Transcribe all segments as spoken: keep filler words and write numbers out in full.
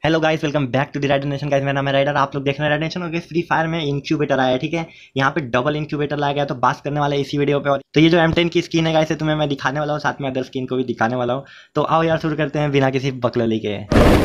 Hello guys, welcome back to the rider nation. Guys, मेरा नाम है राइडर, आप लोग देख रहे हैं राइडर नेशन। और फ्री फायर में इंक्यूबेटर आया है, ठीक है। यहाँ पे डबल इंक्यूबेटर लाया गया, तो बात करने वाला है इसी वीडियो पे। और तो ये जो एम टेन की स्किन है गाइस, तुम्हें मैं दिखाने वाला हूँ, साथ में अदर स्किन को भी दिखाने वाला हूँ। तो आओ यार, शुरू करते हैं बिना किसी बकलोली के।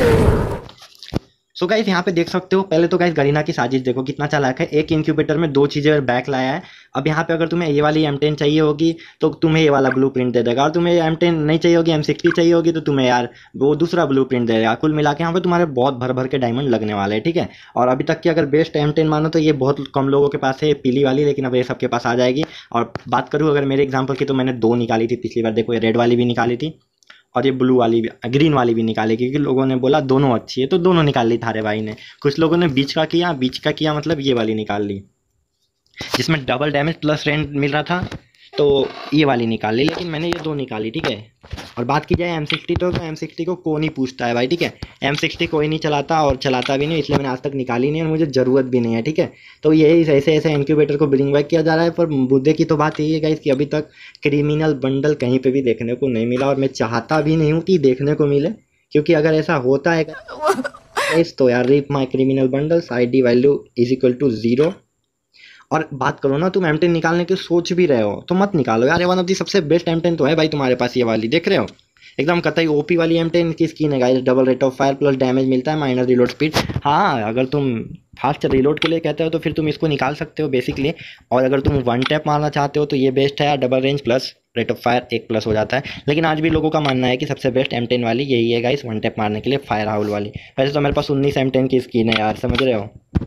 सो गाइस, यहाँ पे देख सकते हो। पहले तो गाइस गरीना की साजिश देखो कितना चालाक है, एक इंक्यूबेटर में दो चीजें बैक लाया है। अब यहाँ पे अगर तुम्हें ये वाली एम टेन चाहिए होगी तो तुम्हें ये वाला ब्लू प्रिंट दे देगा, और तुम्हें एम टेन नहीं चाहिए होगी, एम सिक्सटी चाहिए होगी, तो तुम्हें यार वो दूसरा ब्लू प्रिंट दे देगा। कुल मिला के यहाँ पे तुम्हारे बहुत भर भर के डायमंड लगने वाले हैं, ठीक है। और अभी तक की अगर बेस्ट एम टेन मानो तो ये बहुत कम लोगों के पास है, पीली वाली, लेकिन अब ये सबके पास आ जाएगी। और बात करूँ अगर मेरे एग्जाम्पल की, तो मैंने दो निकाली थी पिछली बार, देखो ये रेड वाली भी निकाली थी और ये ब्लू वाली भी, ग्रीन वाली भी निकाली, क्योंकि लोगों ने बोला दोनों अच्छी है तो दोनों निकाल ली थारे भाई ने। कुछ लोगों ने बीच का किया, बीच का किया मतलब ये वाली निकाल ली जिसमें डबल डैमेज प्लस रेंज मिल रहा था, तो ये वाली निकाल ली, लेकिन मैंने ये दो निकाली, ठीक है। और बात की जाए एम सिक्सटी तो एम सिक्सटी को कौन ही पूछता है भाई, ठीक है। एम सिक्सटी कोई नहीं चलाता और चलाता भी नहीं, इसलिए मैंने आज तक निकाली नहीं और मुझे ज़रूरत भी नहीं है, ठीक है। तो यही ऐसे ऐसे इंक्यूबेटर को ब्रिंग बैक किया जा रहा है। पर मुद्दे की तो बात यही है गाइस कि अभी तक क्रिमिनल बंडल कहीं पर भी देखने को नहीं मिला, और मैं चाहता भी नहीं हूँ कि देखने को मिले, क्योंकि अगर ऐसा होता है गाइस तो यार RIP my criminal bundles, I D value is equal to zero. और बात करो ना, तुम एम टेन निकालने की सोच भी रहे हो तो मत निकालो यार, ये वन ऑफ दी सबसे बेस्ट एम टेन तो है भाई तुम्हारे पास, ये वाली देख रहे हो, एकदम कतई ओपी वाली एम टेन की स्किन है guys. Double rate of fire plus damage मिलता है, माइनर रिलोड स्पीड। हाँ, अगर तुम फास्ट रिलोड के लिए कहते हो तो फिर तुम इसको निकाल सकते हो बेसिकली। और अगर तुम वन टैप मारना चाहते हो तो ये बेस्ट है यार, double range plus rate of fire एक प्लस हो जाता है। लेकिन आज भी लोगों का मानना है कि सबसे बेस्ट एम टेन वाली यही है गाइस, वन टैप मारने के लिए फायर हाउल वाली। वैसे तो मेरे पास उन्नीस एम टेन की स्किन है यार, समझ रहे हो।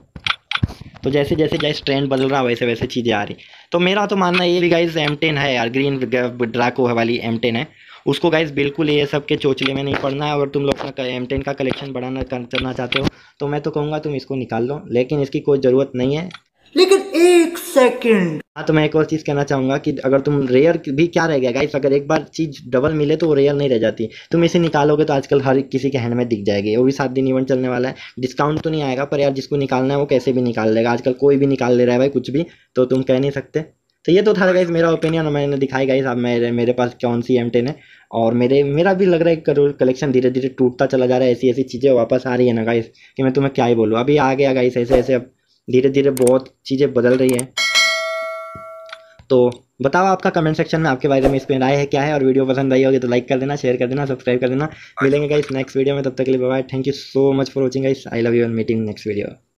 तो जैसे जैसे गाइस ट्रेंड बदल रहा वैसे वैसे चीज़ें आ रही। तो मेरा तो मानना ये भी गाइस एम टेन है यार, ग्रीन ड्राको वाली एम टेन है, उसको गाइस बिल्कुल ये सब के चोचले में नहीं पड़ना है। अगर तुम लोग अपना एम टेन का कलेक्शन बढ़ाना करना चाहते हो तो मैं तो कहूँगा तुम इसको निकाल लो, लेकिन इसकी कोई ज़रूरत नहीं है। लेकिन एक सेकंड, हाँ, तो मैं एक और चीज़ कहना चाहूँगा कि अगर तुम रेयर भी क्या रह गया गाइस, अगर एक बार चीज़ डबल मिले तो वो रेयर नहीं रह जाती। तुम इसे निकालोगे तो आजकल हर किसी के हैंड में दिख जाएगी, वो भी सात दिन इवेंट चलने वाला है। डिस्काउंट तो नहीं आएगा, पर यार जिसको निकालना है वो कैसे भी निकाल लेगा, आजकल कोई भी निकाल ले रहा है भाई कुछ भी, तो तुम कह नहीं सकते। तो ये तो था गाइस मेरा ओपिनियन, मैंने दिखाई गाइस। अब मेरे मेरे पास कौन सी एम टेन है, और मेरे मेरा भी लग रहा है कलेक्शन धीरे धीरे टूटता चला जा रहा है, ऐसी ऐसी चीज़ें वापस आ रही है ना गाइस कि मैं तुम्हें क्या ही बोलूँ। अभी आ गया गाइस ऐसे ऐसे, अब धीरे धीरे बहुत चीज़ें बदल रही है। तो बताओ आपका कमेंट सेक्शन में आपके बारे में इस पे राय है क्या है, और वीडियो पसंद आई होगी तो लाइक कर देना, शेयर कर देना, सब्सक्राइब कर देना। मिलेंगे गाइस नेक्स्ट वीडियो में, तब तक के लिए bye bye. Thank you so much for watching guys, I love you and meeting next video.